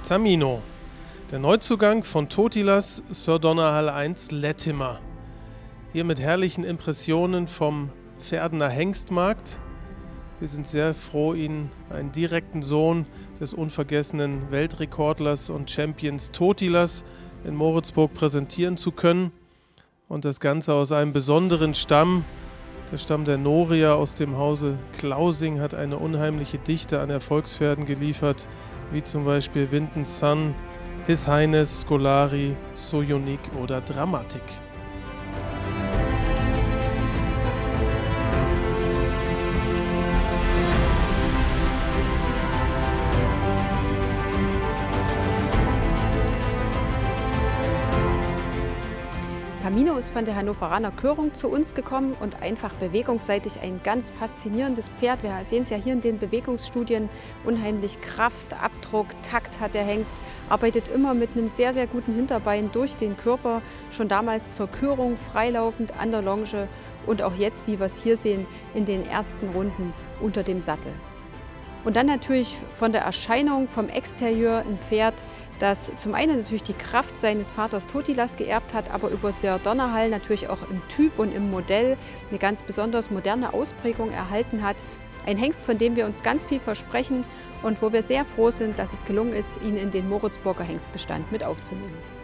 Tamino, der Neuzugang von Totilas Sir Donnerhall 1 Lettimer. Hier mit herrlichen Impressionen vom Verdener Hengstmarkt. Wir sind sehr froh, Ihnen einen direkten Sohn des unvergessenen Weltrekordlers und Champions Totilas in Moritzburg präsentieren zu können. Und das Ganze aus einem besonderen Stamm. Der Stamm der Norier aus dem Hause Klausing hat eine unheimliche Dichte an Erfolgspferden geliefert, wie zum Beispiel Winton Sun, His Highness, Scolari, So Unique oder Dramatik. Tamino ist von der Hannoveraner Körung zu uns gekommen und einfach bewegungsseitig ein ganz faszinierendes Pferd. Wir sehen es ja hier in den Bewegungsstudien, unheimlich Kraft, Abdruck, Takt hat der Hengst, arbeitet immer mit einem sehr, sehr guten Hinterbein durch den Körper, schon damals zur Körung, freilaufend an der Longe und auch jetzt, wie wir es hier sehen, in den ersten Runden unter dem Sattel. Und dann natürlich von der Erscheinung, vom Exterieur ein Pferd, das zum einen natürlich die Kraft seines Vaters Totilas geerbt hat, aber über Sir Donnerhall natürlich auch im Typ und im Modell eine ganz besonders moderne Ausprägung erhalten hat. Ein Hengst, von dem wir uns ganz viel versprechen und wo wir sehr froh sind, dass es gelungen ist, ihn in den Moritzburger Hengstbestand mit aufzunehmen.